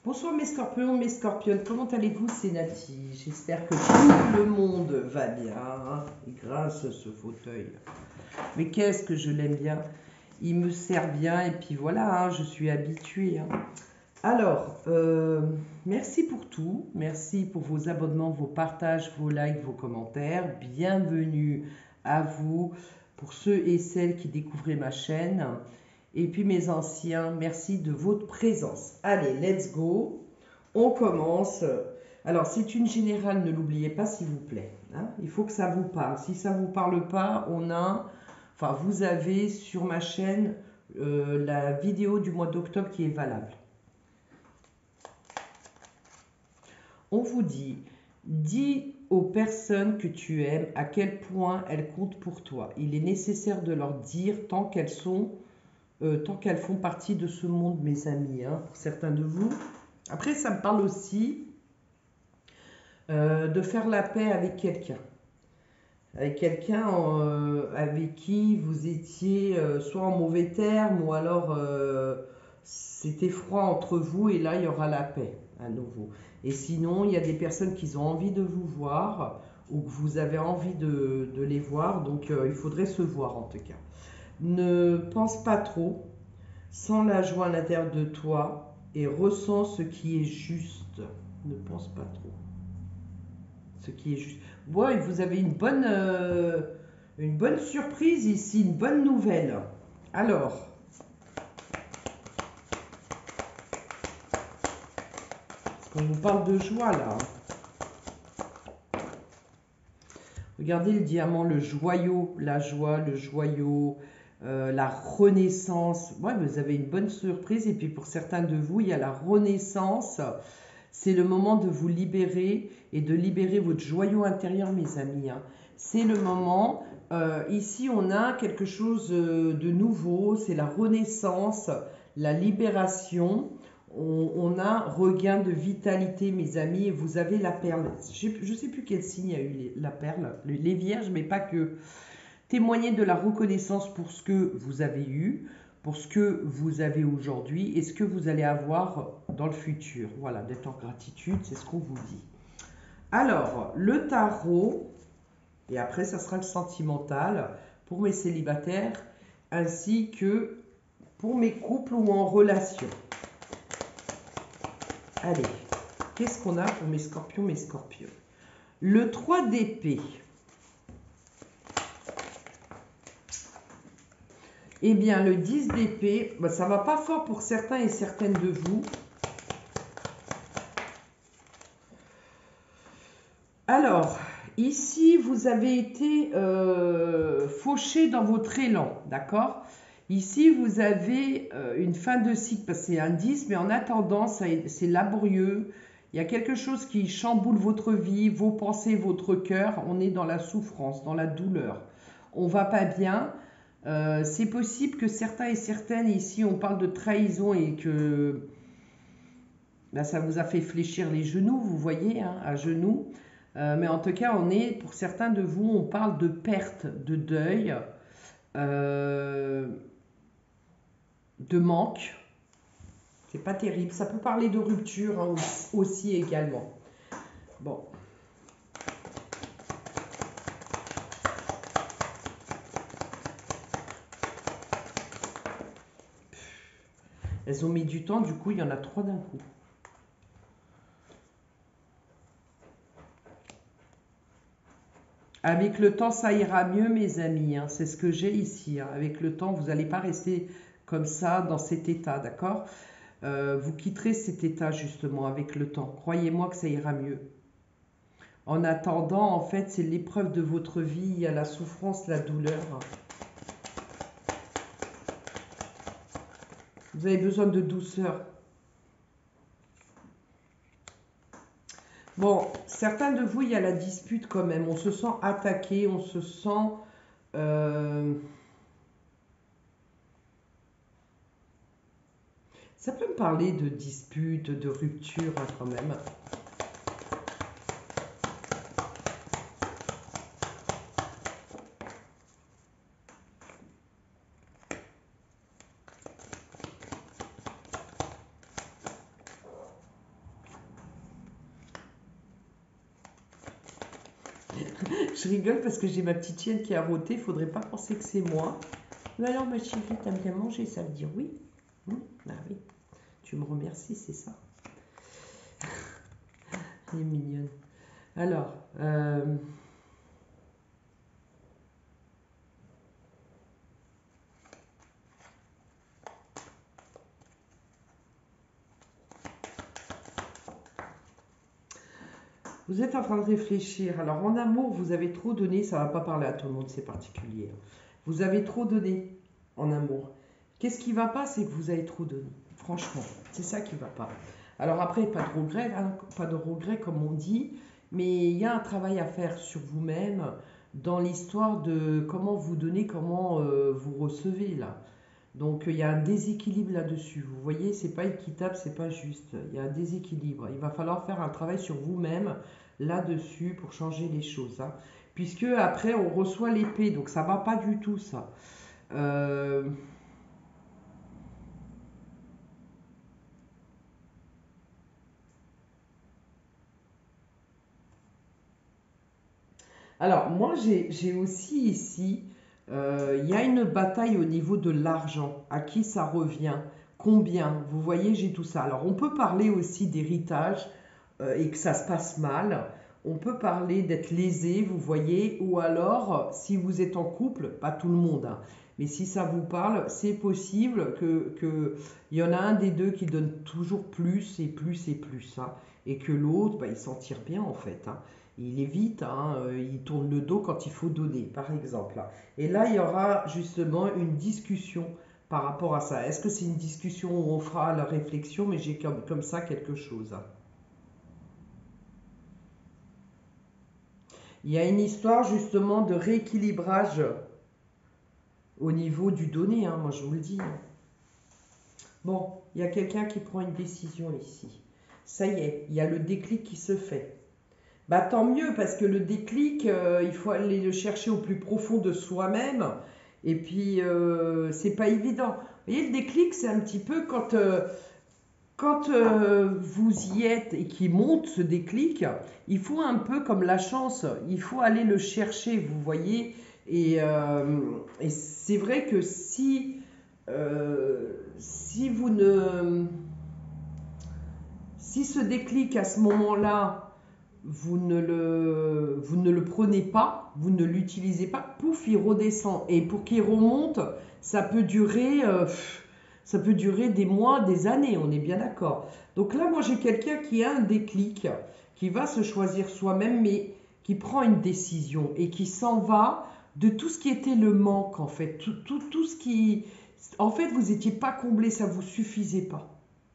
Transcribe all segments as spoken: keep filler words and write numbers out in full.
Bonsoir mes scorpions, mes scorpionnes, comment allez-vous? C'est Nati, j'espère que tout le monde va bien, hein, et grâce à ce fauteuil. Mais qu'est-ce que je l'aime bien, il me sert bien et puis voilà, hein, je suis habituée. Hein. Alors, euh, merci pour tout, merci pour vos abonnements, vos partages, vos likes, vos commentaires. Bienvenue à vous, pour ceux et celles qui découvraient ma chaîne. Et puis mes anciens, merci de votre présence. Allez, let's go. On commence. Alors, c'est une générale, ne l'oubliez pas s'il vous plaît. Hein. Il faut que ça vous parle. Si ça ne vous parle pas, on a, enfin, vous avez sur ma chaîne euh, la vidéo du mois d'octobre qui est valable. On vous dit, dis aux personnes que tu aimes à quel point elles comptent pour toi. Il est nécessaire de leur dire tant qu'elles sont Euh, tant qu'elles font partie de ce monde, mes amis, hein, pour certains de vous. Après, ça me parle aussi euh, de faire la paix avec quelqu'un. Avec quelqu'un euh, avec qui vous étiez euh, soit en mauvais termes ou alors euh, c'était froid entre vous et là, il y aura la paix à nouveau. Et sinon, il y a des personnes qui ont envie de vous voir ou que vous avez envie de, de les voir, donc euh, il faudrait se voir en tout cas. Ne pense pas trop, sens la joie à l'intérieur de toi et ressens ce qui est juste. Ne pense pas trop. Ce qui est juste. Ouais, vous avez une bonne, euh, une bonne surprise ici, une bonne nouvelle. Alors, on vous parle de joie là. Regardez le diamant, le joyau, la joie, le joyau. Euh, la renaissance, ouais, vous avez une bonne surprise et puis pour certains de vous, il y a la renaissance, c'est le moment de vous libérer et de libérer votre joyau intérieur, mes amis. Hein. C'est le moment, euh, ici on a quelque chose de nouveau, c'est la renaissance, la libération, on, on a regain de vitalité, mes amis, et vous avez la perle. Je ne sais plus quel signe a eu les, la perle, les vierges, mais pas que. Témoignez de la reconnaissance pour ce que vous avez eu, pour ce que vous avez aujourd'hui et ce que vous allez avoir dans le futur. Voilà, d'être en gratitude, c'est ce qu'on vous dit. Alors, le tarot, et après ça sera le sentimental pour mes célibataires, ainsi que pour mes couples ou en relation. Allez, qu'est-ce qu'on a pour mes scorpions, mes scorpions? Le trois d'épée. Eh bien, le dix d'épée, ben, ça ne va pas fort pour certains et certaines de vous. Alors, ici, vous avez été euh, fauché dans votre élan, d'accord? Ici, vous avez euh, une fin de cycle, parce que c'est un dix, mais en attendant, c'est laborieux. Il y a quelque chose qui chamboule votre vie, vos pensées, votre cœur. On est dans la souffrance, dans la douleur. On ne va pas bien. Euh, c'est possible que certains et certaines, ici on parle de trahison et que là, ça vous a fait fléchir les genoux, vous voyez, hein, à genoux. Euh, mais en tout cas, on est, pour certains de vous, on parle de perte, de deuil, euh, de manque. C'est pas terrible. Ça peut parler de rupture hein, aussi également. Bon. Elles ont mis du temps, du coup, il y en a trois d'un coup. Avec le temps, ça ira mieux, mes amis. Hein. C'est ce que j'ai ici. Hein. Avec le temps, vous n'allez pas rester comme ça, dans cet état, d'accord euh, Vous quitterez cet état, justement, avec le temps. Croyez-moi que ça ira mieux. En attendant, en fait, c'est l'épreuve de votre vie. Il y a la souffrance, la douleur. Vous avez besoin de douceur. Bon, certains de vous, il y a la dispute quand même. On se sent attaqué, on se sent... Euh... Ça peut me parler de dispute, de rupture hein, quand même. Je rigole parce que j'ai ma petite chienne qui a roté. Il faudrait pas penser que c'est moi. Mais alors, ma chérie, t'aimes bien manger? Ça veut dire oui. Hum, ah oui. Tu me remercies, c'est ça. Elle est mignonne. Alors, euh, vous êtes en train de réfléchir. Alors, en amour, vous avez trop donné. Ça va pas parler à tout le monde, c'est particulier. Vous avez trop donné en amour. Qu'est-ce qui va pas? C'est que vous avez trop donné. Franchement, c'est ça qui va pas. Alors après, pas de regret, hein, pas de regret comme on dit, mais il y a un travail à faire sur vous-même dans l'histoire de comment vous donnez, comment euh, vous recevez là. Donc il y a un déséquilibre là-dessus. Vous voyez, c'est pas équitable, c'est pas juste. Il y a un déséquilibre. Il va falloir faire un travail sur vous-même là-dessus pour changer les choses, hein. Puisque après on reçoit l'épée, donc ça va pas du tout ça. Euh, Alors, moi, j'ai j'ai aussi ici, euh, il y a une bataille au niveau de l'argent. À qui ça revient? Combien? Vous voyez, j'ai tout ça. Alors, on peut parler aussi d'héritage euh, et que ça se passe mal. On peut parler d'être lésé, vous voyez, ou alors, si vous êtes en couple, pas tout le monde, hein, mais si ça vous parle, c'est possible que, que il y en a un des deux qui donne toujours plus et plus et plus, hein, et que l'autre, bah, il s'en tire bien en fait, hein. Il évite, hein, euh, il tourne le dos quand il faut donner, par exemple. Et là, il y aura justement une discussion par rapport à ça. Est-ce que c'est une discussion où on fera la réflexion, mais j'ai comme, comme ça quelque chose. Il y a une histoire justement de rééquilibrage au niveau du donné, hein, moi je vous le dis. Bon, il y a quelqu'un qui prend une décision ici. Ça y est, il y a le déclic qui se fait. Bah tant mieux, parce que le déclic, euh, il faut aller le chercher au plus profond de soi-même. Et puis, euh, c'est pas évident. Vous voyez, le déclic, c'est un petit peu quand, euh, quand euh, vous y êtes et qu'il monte ce déclic, il faut un peu comme la chance, il faut aller le chercher, vous voyez. Et, euh, et c'est vrai que si, euh, si vous ne... Si ce déclic à ce moment-là, vous ne, le, vous ne le prenez pas, vous ne l'utilisez pas, pouf, il redescend. Et pour qu'il remonte, ça peut durer, euh, ça peut durer des mois, des années, on est bien d'accord. Donc là, moi, j'ai quelqu'un qui a un déclic, qui va se choisir soi-même, mais qui prend une décision et qui s'en va de tout ce qui était le manque, en fait. Tout, tout, tout ce qui... En fait, vous n'étiez pas comblé, ça ne vous suffisait pas.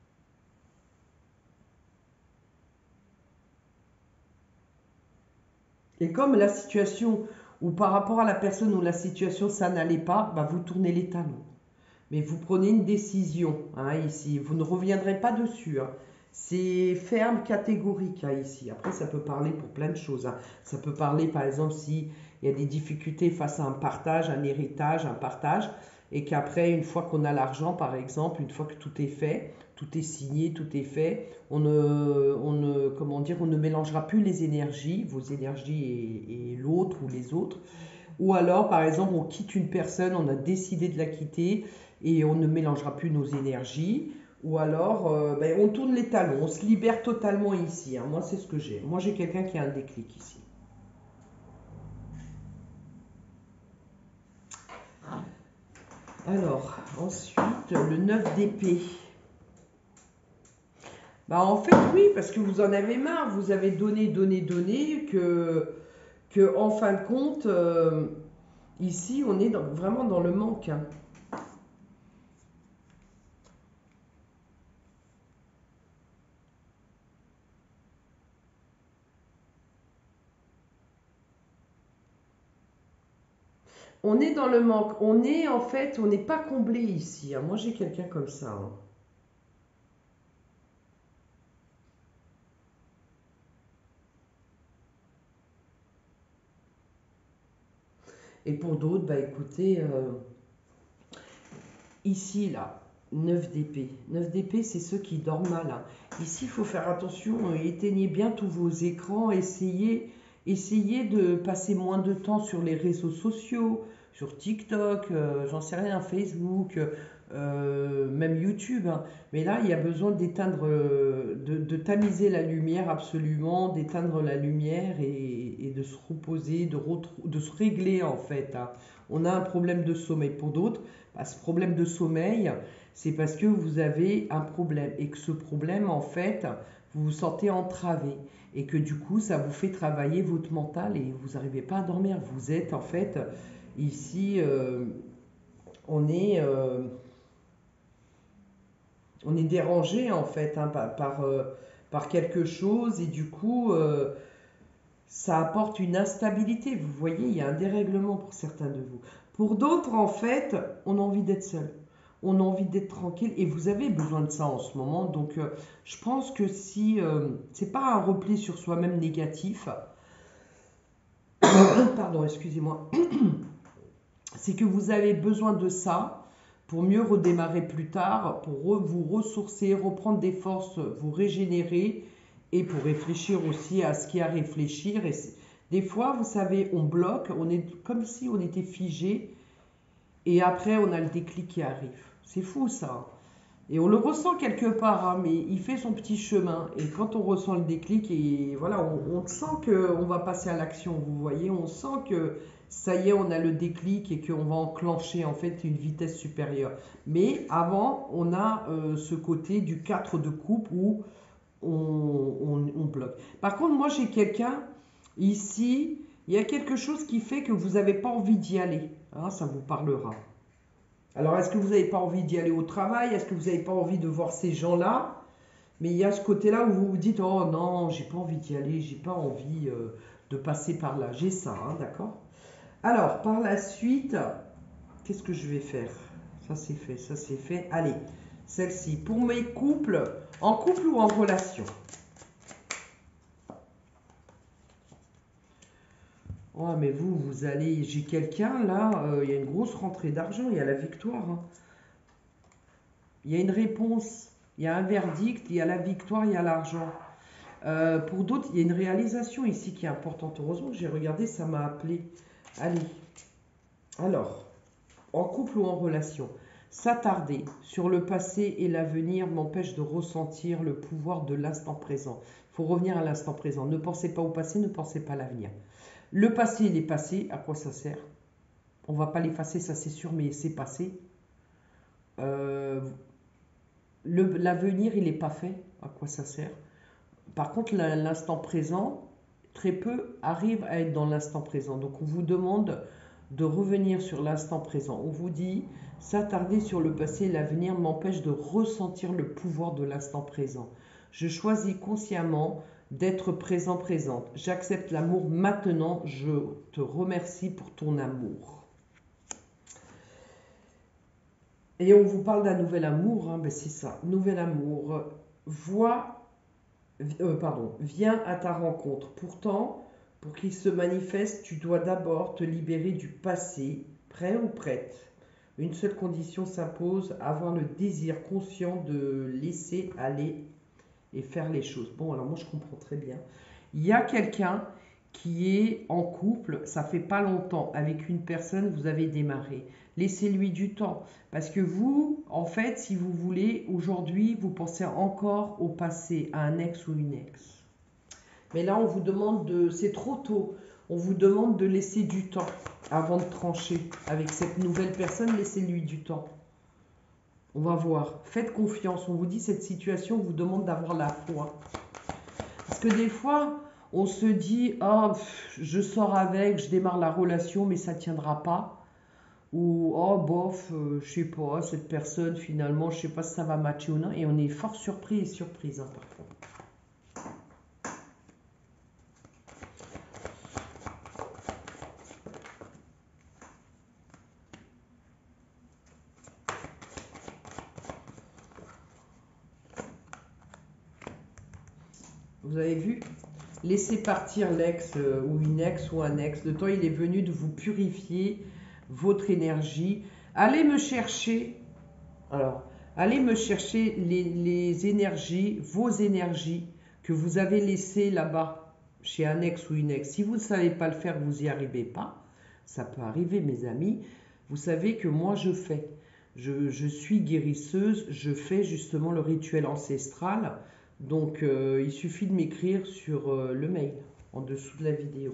Et comme la situation, ou par rapport à la personne où la situation, ça n'allait pas, bah vous tournez les talons. Mais vous prenez une décision, hein, ici. Vous ne reviendrez pas dessus, hein. C'est ferme, catégorique, hein, ici. Après, ça peut parler pour plein de choses, hein. Ça peut parler, par exemple, s'il y a des difficultés face à un partage, un héritage, un partage, et qu'après, une fois qu'on a l'argent, par exemple, une fois que tout est fait, tout est signé, tout est fait, on ne, on ne, comment dire, on ne mélangera plus les énergies, vos énergies et, et l'autre ou les autres. Ou alors, par exemple, on quitte une personne, on a décidé de la quitter et on ne mélangera plus nos énergies. Ou alors, euh, ben, on tourne les talons, on se libère totalement ici, hein. Moi, c'est ce que j'ai. Moi, j'ai quelqu'un qui a un déclic ici. Alors, ensuite, le neuf d'épée. Bah, en fait, oui, parce que vous en avez marre. Vous avez donné, donné, donné, que, que en fin de compte, euh, ici, on est dans- vraiment dans le manque, hein. On est dans le manque. On est en fait, on n'est pas comblé ici, hein. Moi, j'ai quelqu'un comme ça, hein. Et pour d'autres, bah écoutez, euh, ici, là, neuf d'épée. Neuf d'épée, c'est ceux qui dorment mal, hein. Ici, il faut faire attention, euh, éteignez bien tous vos écrans, essayez, Essayez de passer moins de temps sur les réseaux sociaux, sur TikTok, euh, j'en sais rien, Facebook, euh, même YouTube, hein. Mais là, il y a besoin d'éteindre, euh, de, de tamiser la lumière absolument, d'éteindre la lumière et, et de se reposer, de, retrou- de se régler en fait, hein. On a un problème de sommeil. Pour d'autres, bah, ce problème de sommeil, c'est parce que vous avez un problème et que ce problème, en fait, vous vous sentez entravé et que du coup, ça vous fait travailler votre mental et vous n'arrivez pas à dormir. Vous êtes en fait ici, euh, on est, euh, on est dérangé en fait, hein, par, par, euh, par quelque chose et du coup, euh, ça apporte une instabilité. Vous voyez, il y a un dérèglement pour certains de vous. Pour d'autres, en fait, on a envie d'être seul. On a envie d'être tranquille et vous avez besoin de ça en ce moment. Donc, euh, je pense que si euh, c'est pas un repli sur soi-même négatif, pardon, excusez-moi, c'est que vous avez besoin de ça pour mieux redémarrer plus tard, pour re- vous ressourcer, reprendre des forces, vous régénérer et pour réfléchir aussi à ce qu'il y a à réfléchir. Et c'est- des fois, vous savez, on bloque, on est comme si on était figé et après on a le déclic qui arrive. C'est fou ça. Et on le ressent quelque part, hein, mais il fait son petit chemin. Et quand on ressent le déclic, et voilà, on, on sent qu'on va passer à l'action, vous voyez, on sent que ça y est, on a le déclic et qu'on va enclencher en fait une vitesse supérieure. Mais avant, on a euh, ce côté du quatre de coupe où on, on- on bloque. Par contre, moi j'ai quelqu'un ici, il y a quelque chose qui fait que vous n'avez pas envie d'y aller, hein, ça vous parlera. Alors, est-ce que vous n'avez pas envie d'y aller au travail? Est-ce que vous n'avez pas envie de voir ces gens-là? Mais il y a ce côté-là où vous vous dites, oh non, j'ai pas envie d'y aller, j'ai pas envie euh, de passer par là. J'ai ça, hein, d'accord? Alors, par la suite, qu'est-ce que je vais faire? Ça c'est fait, ça c'est fait. Allez, celle-ci, pour mes couples, en couple ou en relation? Oh, mais vous, vous allez, j'ai quelqu'un là, euh, il y a une grosse rentrée d'argent, il y a la victoire, hein. Il y a une réponse, il y a un verdict, il y a la victoire, il y a l'argent. Euh, pour d'autres, il y a une réalisation ici qui est importante. Heureusement que j'ai regardé, ça m'a appelé. Allez, alors, en couple ou en relation, s'attarder sur le passé et l'avenir m'empêche de ressentir le pouvoir de l'instant présent. Il faut revenir à l'instant présent. Ne pensez pas au passé, ne pensez pas à l'avenir. Le passé, il est passé, à quoi ça sert? On ne va pas l'effacer, ça c'est sûr, mais c'est passé. Euh, le- L'avenir, il n'est pas fait, à quoi ça sert? Par contre, l'instant présent, très peu arrivent à être dans l'instant présent. Donc on vous demande de revenir sur l'instant présent. On vous dit, s'attarder sur le passé et l'avenir m'empêche de ressentir le pouvoir de l'instant présent. Je choisis consciemment d'être présent présente. J'accepte l'amour maintenant. Je te remercie pour ton amour. Et on vous parle d'un nouvel amour, hein, ben c'est ça, nouvel amour. Vois euh, pardon, viens à ta rencontre. Pourtant, pour qu'il se manifeste, tu dois d'abord te libérer du passé, prêt ou prête. Une seule condition s'impose, avoir le désir conscient de laisser aller et faire les choses. Bon, alors moi je comprends très bien. Il y a quelqu'un qui est en couple, ça fait pas longtemps, avec une personne, vous avez démarré. Laissez-lui du temps. Parce que vous, en fait, si vous voulez, aujourd'hui, vous pensez encore au passé, à un ex ou une ex. Mais là, on vous demande de... C'est trop tôt. On vous demande de laisser du temps avant de trancher. Avec cette nouvelle personne, laissez-lui du temps. On va voir. Faites confiance. On vous dit cette situation vous demande d'avoir la foi. Parce que des fois, on se dit, oh, je sors avec, je démarre la relation, mais ça ne tiendra pas. Ou, oh, bof, euh, je sais pas, cette personne, finalement, je sais pas si ça va matcher ou non. Et on est fort surpris et surprise, hein, parfois. Vous avez vu? Laissez partir l'ex euh, ou une ex ou un ex. Le temps, il est venu de vous purifier votre énergie. Allez me chercher. Alors, allez me chercher les, les énergies, vos énergies que vous avez laissées là-bas. chez un ex ou une ex, si vous ne savez pas le faire, vous n'y arrivez pas, ça peut arriver mes amis, vous savez que moi je fais. Je, je suis guérisseuse, je fais justement le rituel ancestral, donc euh, il suffit de m'écrire sur euh, le mail, en dessous de la vidéo.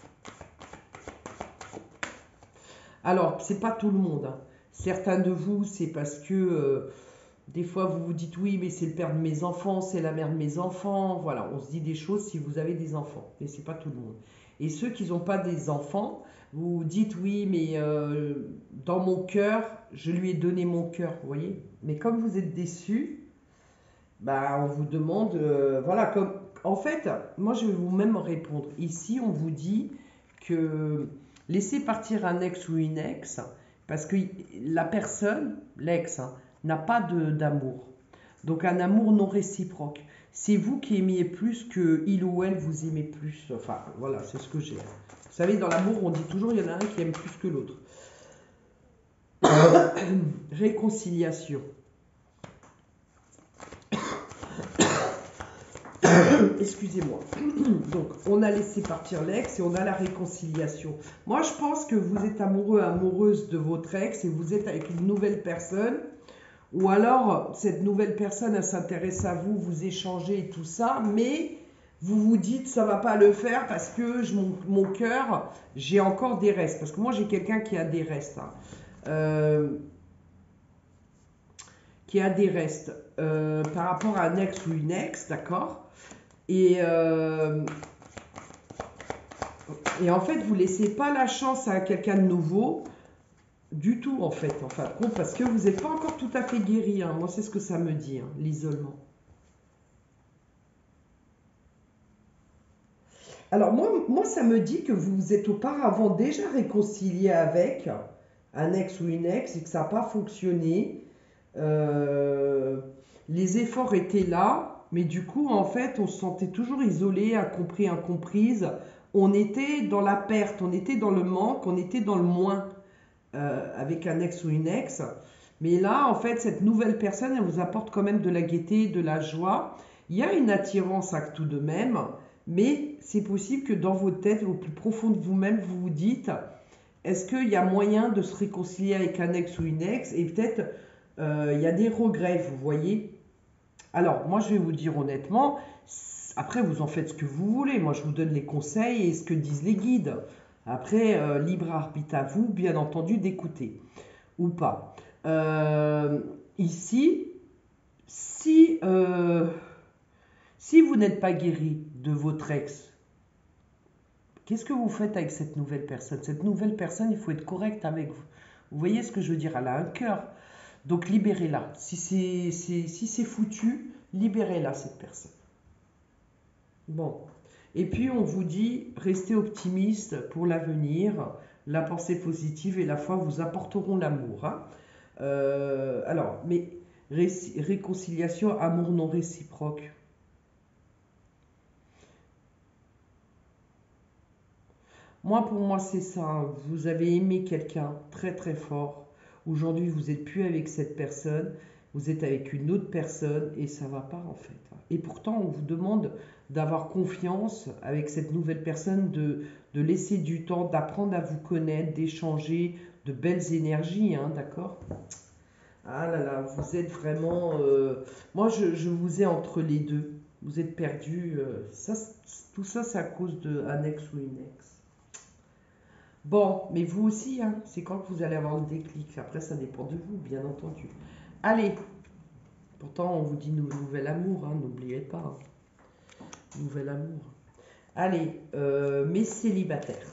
Alors, c'est pas tout le monde, hein. Certains de vous, c'est parce que euh, des fois vous vous dites oui, mais c'est le père de mes enfants, c'est la mère de mes enfants. Voilà, on se dit des choses si vous avez des enfants, mais c'est pas tout le monde. Et ceux qui n'ont pas des enfants, vous vous dites oui, mais euh, dans mon cœur, je lui ai donné mon cœur, vous voyez. Mais comme vous êtes déçus, bah, on vous demande, euh, voilà, comme, en fait, moi je vais vous même répondre. Ici, on vous dit que laissez partir un ex ou une ex, parce que la personne, l'ex, hein, n'a pas de- d'amour. Donc un amour non réciproque. C'est vous qui aimiez plus que il ou elle vous aimez plus. Enfin, voilà, c'est ce que j'ai. Vous savez, dans l'amour, on dit toujours il y en a un qui aime plus que l'autre. Réconciliation. Excusez-moi. Donc, on a laissé partir l'ex et on a la réconciliation. Moi, je pense que vous êtes amoureux, amoureuse de votre ex et vous êtes avec une nouvelle personne. Ou alors, cette nouvelle personne, elle s'intéresse à vous, vous échangez et tout ça, mais vous vous dites, ça va pas le faire parce que je, mon, mon cœur, j'ai encore des restes. Parce que moi, j'ai quelqu'un qui a des restes. Hein. Euh, qui a des restes euh, par rapport à un ex ou une ex, d'accord. Et, euh, et en fait, vous laissez pas la chance à quelqu'un de nouveau du tout, en fait, en fin de compte, parce que vous n'êtes pas encore tout à fait guéri. Hein. Moi, c'est ce que ça me dit, hein, l'isolement. Alors, moi, moi, ça me dit que vous vous êtes auparavant déjà réconcilié avec un ex ou une ex et que ça n'a pas fonctionné. Euh, les efforts étaient là, mais du coup, en fait, on se sentait toujours isolé, incompris, incomprise. On était dans la perte, on était dans le manque, on était dans le moins euh, avec un ex ou une ex. Mais là, en fait, cette nouvelle personne, elle vous apporte quand même de la gaieté, de la joie. Il y a une attirance à tout de même, mais c'est possible que dans votre tête, au plus profond de vous-même, vous vous dites, est-ce qu'il y a moyen de se réconcilier avec un ex ou une ex? Et peut-être euh, il y a des regrets, vous voyez. Alors, moi, je vais vous dire honnêtement, après, vous en faites ce que vous voulez. Moi, je vous donne les conseils et ce que disent les guides. Après, euh, libre arbitre à vous, bien entendu, d'écouter ou pas. Euh, ici, si, euh, si vous n'êtes pas guéri de votre ex, qu'est-ce que vous faites avec cette nouvelle personne? Cette nouvelle personne, il faut être correct avec vous. Vous voyez ce que je veux dire? Elle a un cœur. Donc libérez-la. Si c'est si c'est foutu, libérez-la, cette personne. Bon. Et puis on vous dit, restez optimiste pour l'avenir. La pensée positive et la foi vous apporteront l'amour. Hein. Euh, alors, mais ré réconciliation, amour non réciproque. Moi, pour moi, c'est ça. Vous avez aimé quelqu'un très très fort. Aujourd'hui, vous n'êtes plus avec cette personne. Vous êtes avec une autre personne et ça va pas en fait. Et pourtant, on vous demande d'avoir confiance avec cette nouvelle personne, de, de laisser du temps, d'apprendre à vous connaître, d'échanger de belles énergies, hein, d'accord? Ah là là, vous êtes vraiment... euh, Moi, je, je vous ai entre les deux. Vous êtes perdu. euh, Ça, tout ça, c'est à cause d'un ex ou une ex. Bon, mais vous aussi, hein, c'est quand que vous allez avoir le déclic. Après, ça dépend de vous, bien entendu. Allez, pourtant, on vous dit nou- nouvel amour, hein, n'oubliez pas. Hein, nouvel amour. Allez, euh, mes célibataires.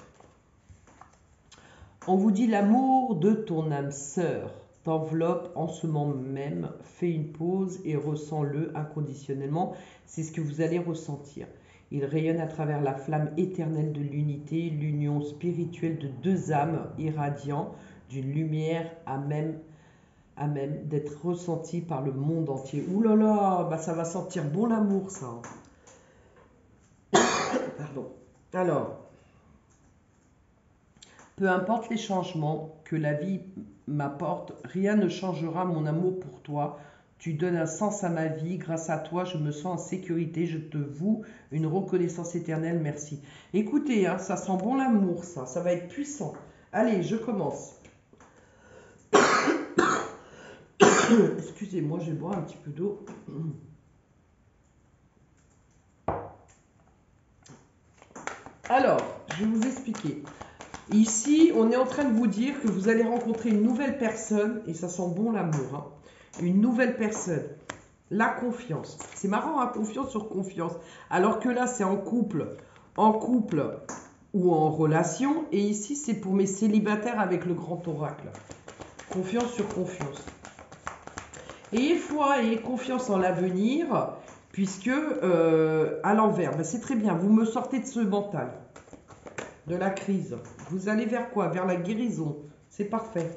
On vous dit l'amour de ton âme sœur t'enveloppe en ce moment même. Fais une pause et ressens-le inconditionnellement. C'est ce que vous allez ressentir. Il rayonne à travers la flamme éternelle de l'unité, l'union spirituelle de deux âmes irradiant d'une lumière à même, à même d'être ressentie par le monde entier. Ouh là là, bah ça va sentir bon l'amour, ça. Pardon. Alors, peu importe les changements que la vie m'apporte, rien ne changera mon amour pour toi. Tu donnes un sens à ma vie. Grâce à toi, je me sens en sécurité. Je te voue une reconnaissance éternelle. Merci. Écoutez, hein, ça sent bon l'amour, ça. Ça va être puissant. Allez, je commence. Excusez-moi, je vais boire un petit peu d'eau. Alors, je vais vous expliquer. Ici, on est en train de vous dire que vous allez rencontrer une nouvelle personne, et ça sent bon l'amour, hein. Une nouvelle personne. La confiance. C'est marrant, hein, confiance sur confiance. Alors que là, c'est en couple, en couple ou en relation. Et ici, c'est pour mes célibataires avec le grand oracle. Confiance sur confiance. Et foi et confiance en l'avenir, puisque euh, à l'envers, ben c'est très bien. Vous me sortez de ce mental, de la crise. Vous allez vers quoi? Vers la guérison. C'est parfait.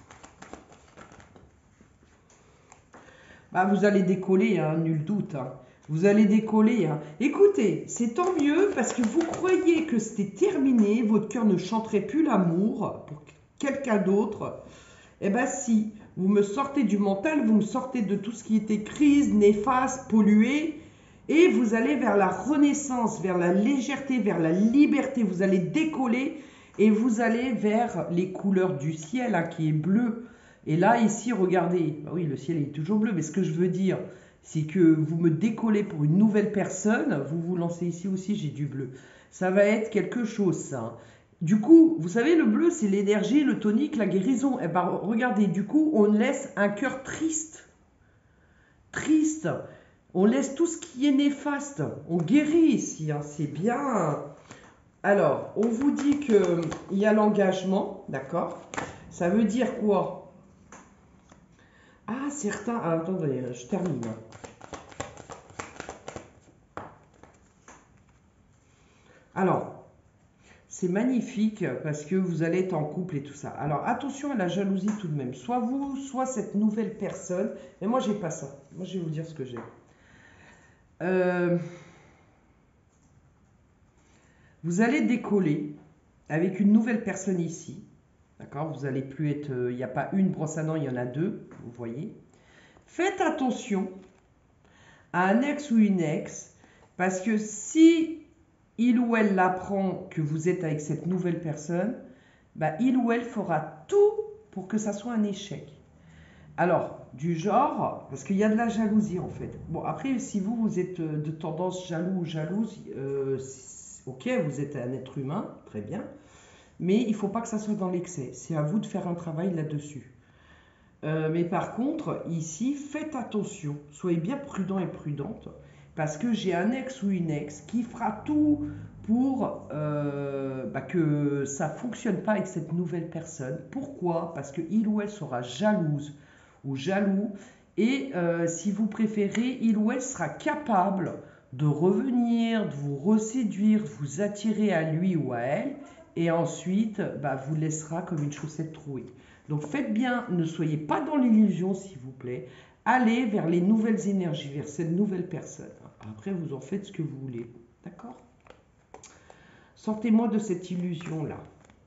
Bah, vous allez décoller, hein, nul doute. Hein. Vous allez décoller. Hein. Écoutez, c'est tant mieux parce que vous croyez que c'était terminé, votre cœur ne chanterait plus l'amour pour quelqu'un d'autre. Eh bien si, vous me sortez du mental, vous me sortez de tout ce qui était crise, néfaste, pollué, et vous allez vers la renaissance, vers la légèreté, vers la liberté. Vous allez décoller et vous allez vers les couleurs du ciel, hein, qui est bleu. Et là, ici, regardez, bah oui, le ciel est toujours bleu, mais ce que je veux dire, c'est que vous me décollez pour une nouvelle personne, vous vous lancez ici aussi, j'ai du bleu. Ça va être quelque chose, ça. Hein. Du coup, vous savez, le bleu, c'est l'énergie, le tonique, la guérison. Et ben, regardez, du coup, on laisse un cœur triste. Triste. On laisse tout ce qui est néfaste. On guérit ici, hein, c'est bien. Alors, on vous dit qu'il y a l'engagement, d'accord? Ça veut dire quoi? Ah, certains... Ah, attendez, je termine. Alors, c'est magnifique parce que vous allez être en couple et tout ça. Alors, attention à la jalousie tout de même. Soit vous, soit cette nouvelle personne. Mais moi, j'ai pas ça. Moi, je vais vous dire ce que j'ai. Euh, vous allez décoller avec une nouvelle personne ici. D'accord? Vous n'allez plus être... Il euh, n'y a pas une brosse à dents, il y en a deux. Vous voyez? Faites attention à un ex ou une ex, parce que si il ou elle l'apprend que vous êtes avec cette nouvelle personne, bah, il ou elle fera tout pour que ça soit un échec. Alors, du genre, parce qu'il y a de la jalousie en fait. Bon, après, si vous, vous êtes de tendance jaloux ou jalouse, euh, ok, vous êtes un être humain, très bien, mais il ne faut pas que ça soit dans l'excès. C'est à vous de faire un travail là-dessus. Euh, mais par contre, ici, faites attention, soyez bien prudent et prudente, parce que j'ai un ex ou une ex qui fera tout pour euh, bah, que ça ne fonctionne pas avec cette nouvelle personne. Pourquoi? Parce qu'il ou elle sera jalouse ou jaloux, et euh, si vous préférez, il ou elle sera capable de revenir, de vous reséduire, de vous attirer à lui ou à elle, et ensuite bah, vous laissera comme une chaussette trouée. Donc faites bien, ne soyez pas dans l'illusion s'il vous plaît. Allez vers les nouvelles énergies, vers cette nouvelle personne. Après, vous en faites ce que vous voulez. D'accord? Sortez-moi de cette illusion-là.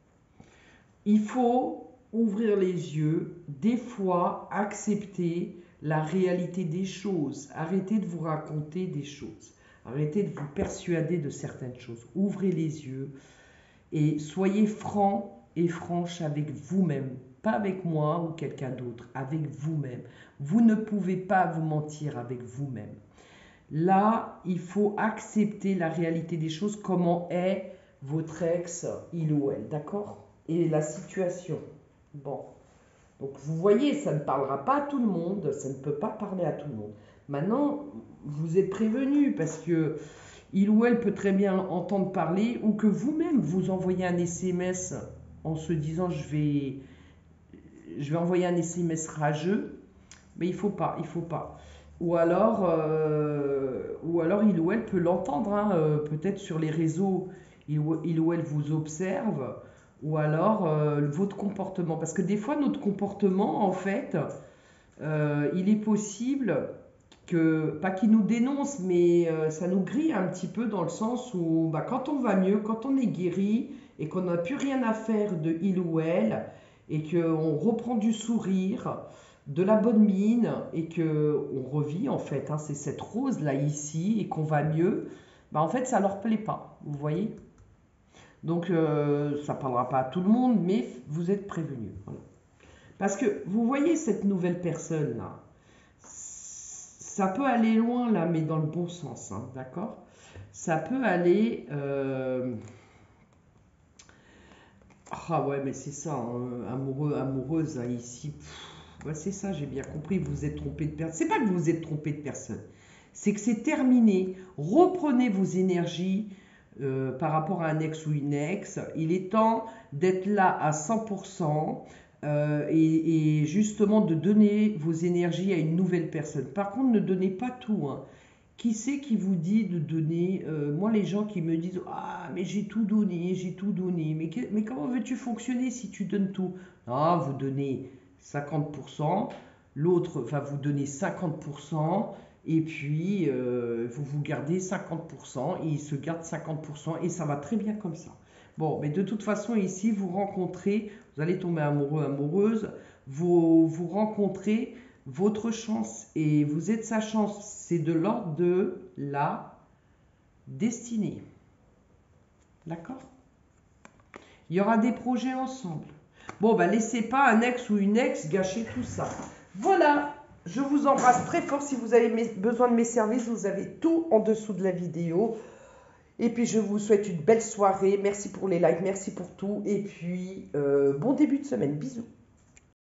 Il faut ouvrir les yeux, des fois accepter la réalité des choses. Arrêtez de vous raconter des choses. Arrêtez de vous persuader de certaines choses. Ouvrez les yeux et soyez franc et franche avec vous-même. Pas avec moi ou quelqu'un d'autre, avec vous-même. Vous ne pouvez pas vous mentir avec vous-même. Là, il faut accepter la réalité des choses, comment est votre ex, il ou elle, d'accord? Et la situation. Bon. Donc, vous voyez, ça ne parlera pas à tout le monde, ça ne peut pas parler à tout le monde. Maintenant, vous êtes prévenus parce que il ou elle peut très bien entendre parler ou que vous-même vous envoyez un S M S en se disant je vais... je vais envoyer un S M S rageux, mais il faut pas, il faut pas. Ou alors, euh, ou alors il ou elle peut l'entendre, hein, euh, peut-être sur les réseaux, il ou, il ou elle vous observe, ou alors euh, votre comportement. Parce que des fois, notre comportement, en fait, euh, il est possible que, pas qu'il nous dénonce, mais euh, ça nous grille un petit peu dans le sens où bah, quand on va mieux, quand on est guéri et qu'on n'a plus rien à faire de il ou elle, et qu'on reprend du sourire, de la bonne mine et qu'on revit en fait, hein, c'est cette rose là ici et qu'on va mieux, bah, en fait ça leur plaît pas, vous voyez. Donc euh, ça parlera pas à tout le monde, mais vous êtes prévenus. Voilà. Parce que vous voyez cette nouvelle personne là, ça peut aller loin là, mais dans le bon sens, hein, d'accord? Ça peut aller... euh, Ah ouais, mais c'est ça, hein, amoureux, amoureuse, hein, ici. Pff, ouais, c'est ça, j'ai bien compris, vous vous êtes trompé de personne. C'est pas que vous vous êtes trompé de personne, c'est que c'est terminé. Reprenez vos énergies euh, par rapport à un ex ou une ex. Il est temps d'être là à cent pour cent euh, et, et justement de donner vos énergies à une nouvelle personne. Par contre, ne donnez pas tout, hein. Qui c'est qui vous dit de donner euh, Moi, les gens qui me disent ah, mais j'ai tout donné, j'ai tout donné. Mais, que- mais comment veux-tu fonctionner si tu donnes tout? Ah, vous donnez cinquante pour cent, l'autre va vous donner cinquante pour cent, et puis euh, vous vous gardez cinquante pour cent, et il se garde cinquante pour cent, et ça va très bien comme ça. Bon, mais de toute façon, ici, vous rencontrez, vous allez tomber amoureux, amoureuse, vous, vous rencontrez votre chance et vous êtes sa chance, c'est de l'ordre de la destinée. D'accord? Il y aura des projets ensemble. Bon, bah laissez pas un ex ou une ex gâcher tout ça. Voilà, je vous embrasse très fort. Si vous avez besoin de mes services, vous avez tout en dessous de la vidéo. Et puis, je vous souhaite une belle soirée. Merci pour les likes, merci pour tout. Et puis, euh, bon début de semaine. Bisous.